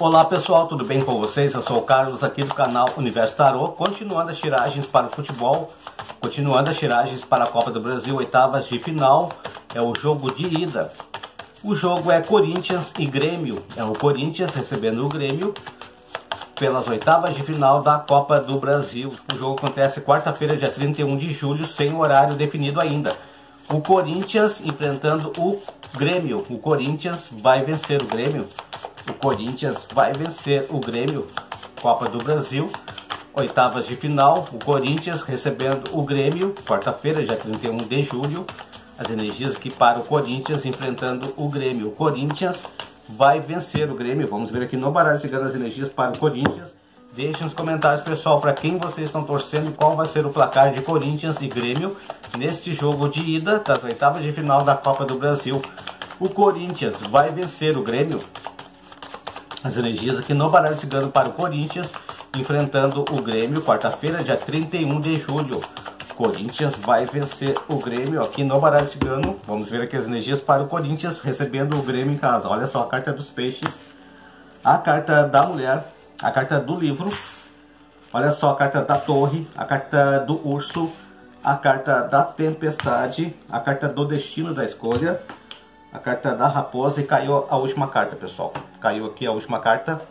Olá pessoal, tudo bem com vocês? Eu sou o Carlos aqui do canal Universo Tarô, continuando as tiragens para o futebol, continuando as tiragens para a Copa do Brasil, oitavas de final, é o jogo de ida. O jogo é Corinthians e Grêmio, é o Corinthians recebendo o Grêmio pelas oitavas de final da Copa do Brasil. O jogo acontece quarta-feira, dia 31 de julho, sem horário definido ainda. O Corinthians enfrentando o Grêmio, o Corinthians vai vencer o Grêmio. O Corinthians vai vencer o Grêmio, Copa do Brasil, oitavas de final, o Corinthians recebendo o Grêmio, quarta-feira, dia 31 de julho, as energias aqui para o Corinthians enfrentando o Grêmio. O Corinthians vai vencer o Grêmio, vamos ver aqui no baralho chegando as energias para o Corinthians. Deixem nos comentários, pessoal, para quem vocês estão torcendo e qual vai ser o placar de Corinthians e Grêmio neste jogo de ida das oitavas de final da Copa do Brasil. O Corinthians vai vencer o Grêmio. As energias aqui no baralho cigano para o Corinthians, enfrentando o Grêmio, quarta-feira, dia 31 de julho. Corinthians vai vencer o Grêmio aqui no baralho cigano. Vamos ver aqui as energias para o Corinthians, recebendo o Grêmio em casa. Olha só, a carta dos peixes, a carta da mulher, a carta do livro. Olha só, a carta da torre, a carta do urso, a carta da tempestade, a carta do destino da escolha, a carta da raposa e caiu a última carta, pessoal. Caiu aqui a última carta.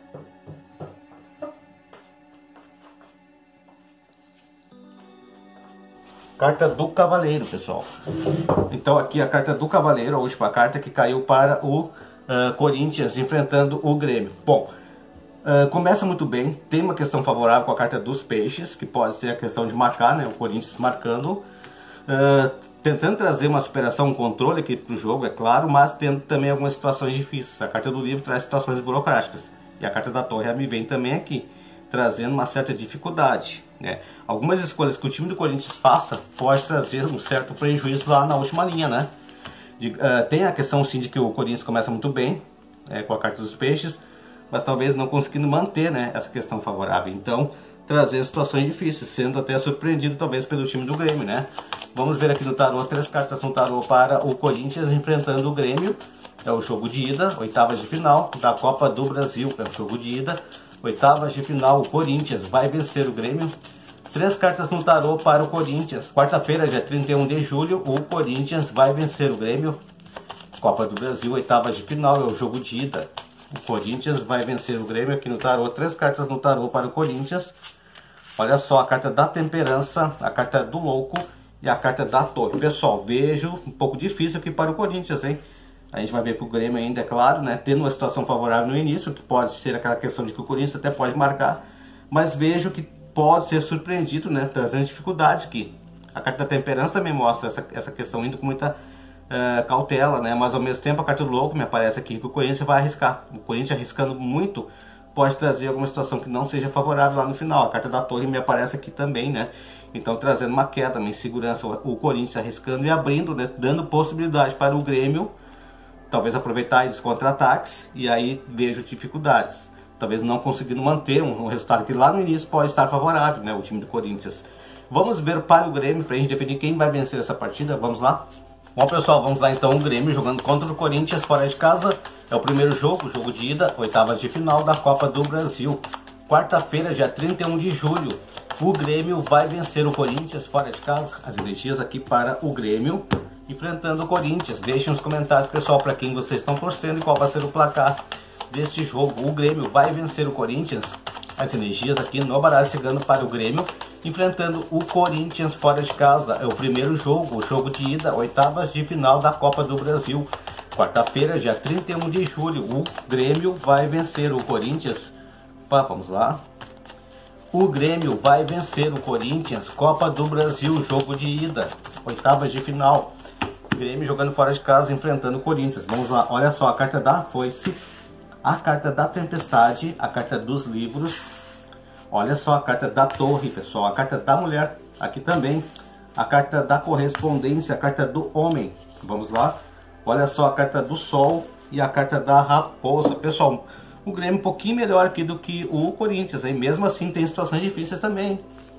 Carta do cavaleiro, pessoal. Então aqui a carta do cavaleiro, a última carta que caiu para o Corinthians enfrentando o Grêmio. Bom, começa muito bem. Tem uma questão favorável com a carta dos peixes, que pode ser a questão de marcar, né? O Corinthians marcando. Tentando trazer uma superação, um controle aqui para o jogo, é claro, mas tendo também algumas situações difíceis. A carta do livro traz situações burocráticas. E a carta da torre me vem também aqui, trazendo uma certa dificuldade, né? Algumas escolhas que o time do Corinthians faça pode trazer um certo prejuízo lá na última linha, né? Tem a questão sim de que o Corinthians começa muito bem, com a carta dos peixes, mas talvez não conseguindo manter, né, essa questão favorável. Então, trazer situações difíceis, sendo até surpreendido talvez pelo time do Grêmio, né? Vamos ver aqui no tarô, 3 cartas no tarô para o Corinthians enfrentando o Grêmio. É o jogo de ida, oitavas de final da Copa do Brasil. É o jogo de ida, oitavas de final. O Corinthians vai vencer o Grêmio. 3 cartas no tarô para o Corinthians. Quarta-feira, dia 31 de julho, o Corinthians vai vencer o Grêmio. Copa do Brasil, oitavas de final, é o jogo de ida. O Corinthians vai vencer o Grêmio aqui no tarô. 3 cartas no tarô para o Corinthians. Olha só, a carta da temperança, a carta do louco e a carta da torre. Pessoal, vejo um pouco difícil aqui para o Corinthians, hein? A gente vai ver para o Grêmio ainda, é claro, né? Tendo uma situação favorável no início, que pode ser aquela questão de que o Corinthians até pode marcar. Mas vejo que pode ser surpreendido, né? Trazendo dificuldades aqui. A carta da temperança também mostra essa questão indo com muita cautela, né? Mas ao mesmo tempo a carta do louco me aparece aqui que o Corinthians vai arriscar. O Corinthians arriscando muito pode trazer alguma situação que não seja favorável lá no final. A carta da torre me aparece aqui também, né? Então trazendo uma queda, uma insegurança, o Corinthians arriscando e abrindo, né? Dando possibilidade para o Grêmio talvez aproveitar os contra-ataques, e aí vejo dificuldades. Talvez não conseguindo manter um resultado que lá no início pode estar favorável, né? O time do Corinthians. Vamos ver para o Grêmio, para a gente definir quem vai vencer essa partida. Vamos lá? Bom, pessoal, vamos lá então. O Grêmio jogando contra o Corinthians fora de casa. É o primeiro jogo, jogo de ida, oitavas de final da Copa do Brasil. Quarta-feira, dia 31 de julho, o Grêmio vai vencer o Corinthians fora de casa. As energias aqui para o Grêmio enfrentando o Corinthians. Deixem nos comentários, pessoal, para quem vocês estão torcendo e qual vai ser o placar deste jogo. O Grêmio vai vencer o Corinthians. As energias aqui no baralho chegando para o Grêmio enfrentando o Corinthians fora de casa. É o primeiro jogo, o jogo de ida, oitavas de final da Copa do Brasil. Quarta-feira, dia 31 de julho, o Grêmio vai vencer o Corinthians. Vamos lá. O Grêmio vai vencer o Corinthians, Copa do Brasil, jogo de ida, oitavas de final. Grêmio jogando fora de casa, enfrentando o Corinthians. Vamos lá, olha só, a carta da foice, a carta da tempestade, a carta dos livros. Olha só a carta da torre, pessoal, a carta da mulher, aqui também. A carta da correspondência, a carta do homem. Vamos lá, olha só a carta do sol e a carta da raposa. Pessoal, o Grêmio um pouquinho melhor aqui do que o Corinthians, hein? Mesmo assim tem situações difíceis também.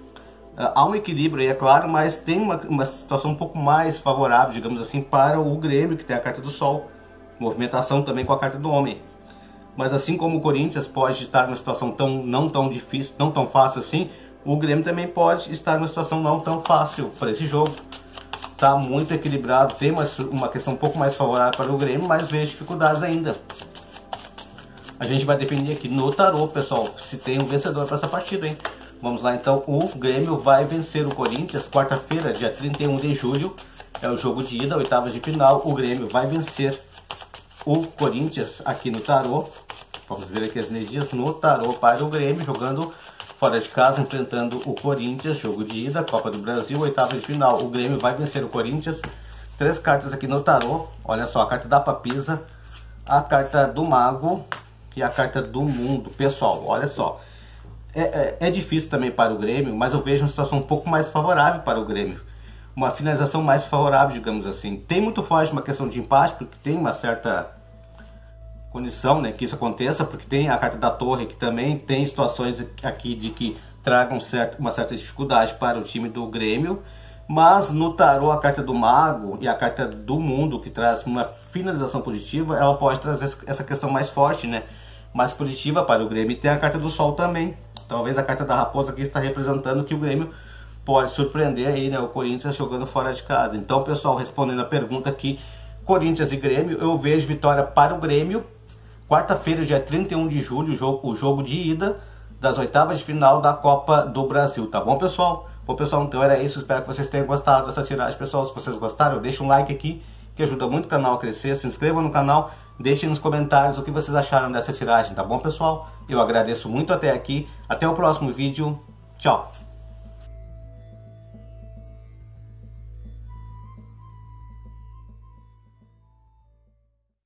Há um equilíbrio aí, é claro, mas tem uma situação um pouco mais favorável, digamos assim, para o Grêmio, que tem a carta do Sol. Movimentação também com a carta do Homem. Mas assim como o Corinthians pode estar numa situação não tão difícil, não tão fácil assim, o Grêmio também pode estar numa situação não tão fácil para esse jogo. Tá muito equilibrado, tem uma questão um pouco mais favorável para o Grêmio, mas vejo dificuldades ainda. A gente vai definir aqui no tarô, pessoal, se tem um vencedor para essa partida, hein? Vamos lá então, o Grêmio vai vencer o Corinthians, quarta-feira, dia 31 de julho, é o jogo de ida, oitavas de final. O Grêmio vai vencer o Corinthians aqui no tarô. Vamos ver aqui as energias no tarô para o Grêmio, jogando fora de casa, enfrentando o Corinthians, jogo de ida, Copa do Brasil, oitavas de final. O Grêmio vai vencer o Corinthians. 3 cartas aqui no tarô, olha só, a carta da Papisa, a carta do Mago e a carta do Mundo. Pessoal, olha só. É difícil também para o Grêmio, mas eu vejo uma situação um pouco mais favorável para o Grêmio. Uma finalização mais favorável, digamos assim. Tem muito forte uma questão de empate, porque tem uma certa condição, né, que isso aconteça, porque tem a carta da Torre, que também tem situações aqui de que tragam uma certa dificuldade para o time do Grêmio. Mas no tarô, a carta do Mago e a carta do Mundo, que traz uma finalização positiva, ela pode trazer essa questão mais forte, né, mais positiva para o Grêmio. E tem a carta do Sol também. Talvez a carta da Raposa aqui está representando que o Grêmio pode surpreender aí, né, o Corinthians jogando fora de casa. Então, pessoal, respondendo a pergunta aqui, Corinthians e Grêmio, eu vejo vitória para o Grêmio. Quarta-feira, dia 31 de julho, o jogo de ida das oitavas de final da Copa do Brasil. Tá bom, pessoal? Bom, pessoal, então era isso. Espero que vocês tenham gostado dessa tiragem. Pessoal, se vocês gostaram, deixa um like aqui, que ajuda muito o canal a crescer. Se inscrevam no canal. Deixem nos comentários o que vocês acharam dessa tiragem, tá bom, pessoal? Eu agradeço muito até aqui. Até o próximo vídeo. Tchau!